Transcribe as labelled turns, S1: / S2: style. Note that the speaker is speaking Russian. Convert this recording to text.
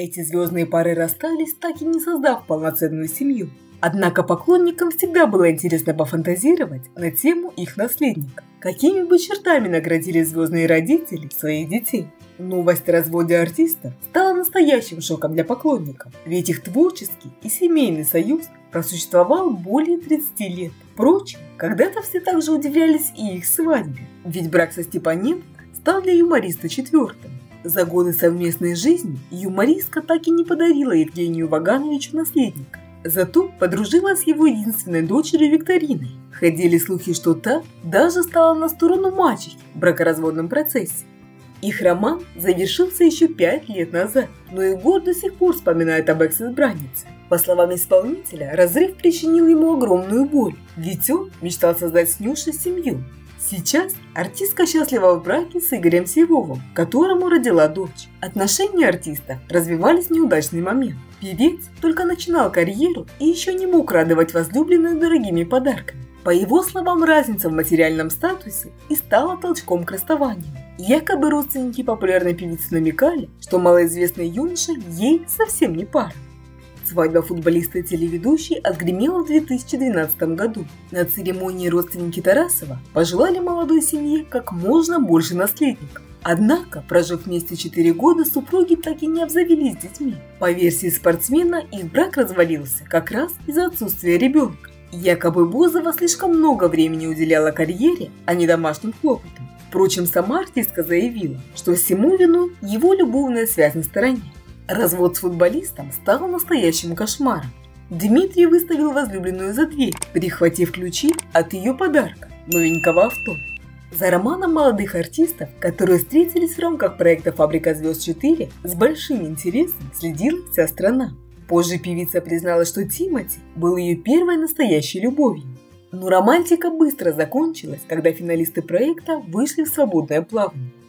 S1: Эти звездные пары расстались, так и не создав полноценную семью. Однако поклонникам всегда было интересно пофантазировать на тему их наследника. Какими бы чертами наградили звездные родители своих детей? Новость о разводе артистов стала настоящим шоком для поклонников, ведь их творческий и семейный союз просуществовал более 30 лет. Впрочем, когда-то все также удивлялись и их свадьбе, ведь брак со Степаненко стал для юмориста четвертым. За годы совместной жизни юмористка так и не подарила Евгению Вагановичу наследника. Зато подружилась с его единственной дочерью Викториной. Ходили слухи, что та даже стала на сторону мачехи в бракоразводном процессе. Их роман завершился еще 5 лет назад, но Егор до сих пор вспоминает об экс-избраннице. По словам исполнителя, разрыв причинил ему огромную боль, ведь он мечтал создать с Нюшей семью. Сейчас артистка счастлива в браке с Игорем Сивовым, которому родила дочь. Отношения артиста развивались в неудачный момент. Певец только начинал карьеру и еще не мог радовать возлюбленную дорогими подарками. По его словам, разница в материальном статусе и стала толчком к расставанию. Якобы родственники популярной певицы намекали, что малоизвестный юноша ей совсем не пара. Свадьба футболиста и телеведущей отгремела в 2012 году. На церемонии родственники Тарасова пожелали молодой семье как можно больше наследников. Однако, прожив вместе 4 года, супруги так и не обзавелись детьми. По версии спортсмена, их брак развалился как раз из-за отсутствия ребенка. Якобы Бузова слишком много времени уделяла карьере, а не домашним хлопотам. Впрочем, сама артистка заявила, что всему виной его любовная связь на стороне. Развод с футболистом стал настоящим кошмаром. Дмитрий выставил возлюбленную за дверь, прихватив ключи от ее подарка – новенького авто. За романом молодых артистов, которые встретились в рамках проекта «Фабрика звезд 4», с большим интересом следила вся страна. Позже певица призналась, что Тимати был ее первой настоящей любовью. Но романтика быстро закончилась, когда финалисты проекта вышли в свободное плавание.